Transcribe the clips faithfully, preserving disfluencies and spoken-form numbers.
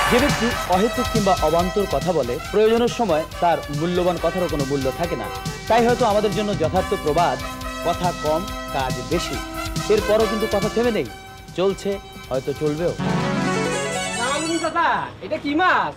যে ব্যক্তি অহেতুক কিংবা অবান্তর কথা বলে প্রয়োজনের সময় তার মূল্যবান কথারও কোনো মূল্য থাকে না। তাই হয়তো আমাদের জন্য যথার্থ প্রবাদ কথা কম কাজ বেশি। এরপরও কিন্তু কথা থেমে নেই, চলছে, হয়তো চলবেও। এটা কি মাছ?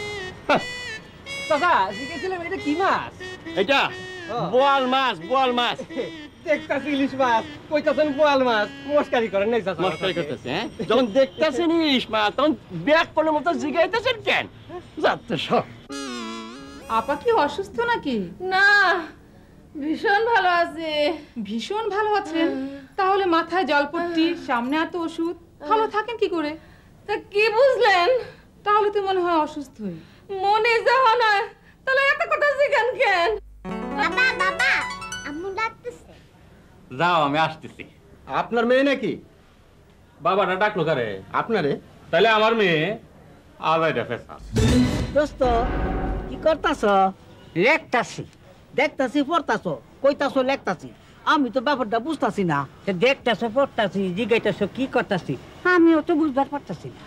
চাচা জিজ্ঞেসছিলাম এটা কি মাছ? এটা বোয়াল মাছ, বোয়াল মাছ। দেখতাছি ইলিশ মাছ, কইতাছেন বোয়াল মাছ, মস্কারি করেন নাই চাচা? মস্কারি করতেছে, হ্যাঁ? যখন দেখতেছেন ইলিশ মাছ তখন ব্যাগ করলে মতো জিগাইতেছেন কেন? যাচ্ছে সব। আপা কি অসুস্থ নাকি? না, ভীষণ ভালো আছে। ভীষণ ভালো আছেন? তাহলে মাথায় জলপট্টি, সামনে এত ওষুধ, ভালো থাকেন কি করে? তা কি বুঝলেন? তাহলে তো মনে হয় অসুস্থই। মনে যাওয়া না, তাহলে এত কথা জিজ্ঞান কেন? বাবা বাবা আম্মু ডাকতেছে। যাও, আমি আসতেছি। আপনার মেয়ে নাকি? বাবাটা ডাকলো কারে? আপনারে? তাহলে আমার মেয়ে আলাদা ফেসা। দোস্ত কি করতাছ? লেখতাছি, দেখতাছি, পড়তাছ, কইতাছ, লেখতাছি। আমি তো ব্যাপারটা বুঝতাছি না। দেখতাছ, পড়তাছি, জিগাইতাছ, কি করতাছি আমিও তো বুঝবার পারতাছি না।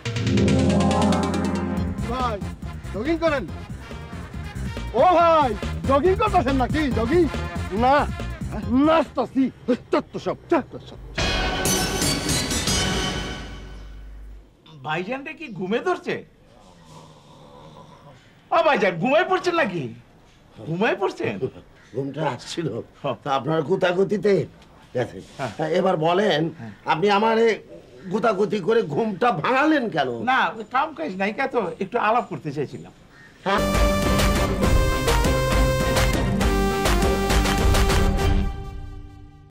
ভাই জগিং করেন? ও ভাই জগিং করতেছেন নাকি? জগিং না, নাচতাছি। সব সব ভাইজানটা কি ঘুমে ধরছে? ও ভাইজান ঘুমাই পড়ছেন নাকি? ঘুমাই পড়ছেন? ঘুমটা আসছিল তা আপনার গুতাগুতিতে গেছে। এবার বলেন আপনি আমার গুতাগুতি করে ঘুমটা ভাঙালেন কেন? না, কাম কাজ নাই, কে তো একটু আলাপ করতে চাইছিলাম। হ্যাঁ